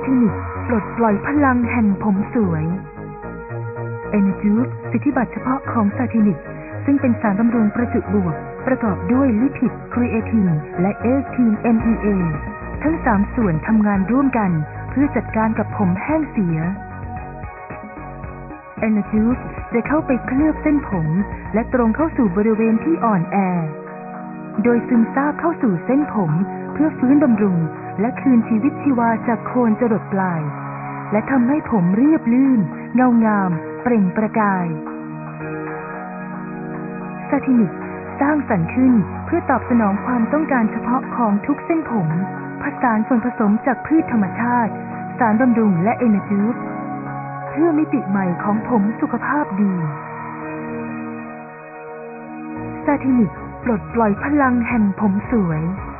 ธินิกปลดปล่อยพลังแห่งผมสวย Enerjuice สิทธิบัตรเฉพาะของซาทินิกซึ่งเป็นสารบำรุงประจุบวกประกอบด้วยลิพิดครีเอทินและเอสทีน MEA ทั้ง3ส่วนทำงานร่วมกันเพื่อจัดการกับผมแห้งเสีย Enerjuice จะเข้าไปเคลือบเส้นผมและตรงเข้าสู่บริเวณที่อ่อนแอโดยซึมซาบเข้าสู่เส้นผมเพื่อฟื้นบำรุงและคืนชีวิตชีวาจากโคนจรดปลายและทำให้ผมเรียบลื่นเงางามเปล่งประกายซาทินิกสร้างสรรค์ขึ้นเพื่อตอบสนองความต้องการเฉพาะของทุกเส้นผมผสานส่วนผสมจากพืชธรรมชาติสารบำรุงและ Enerjuice เพื่อมิติใหม่ของผมสุขภาพดีซาทินิกปลดปล่อยพลังแห่งผมสวย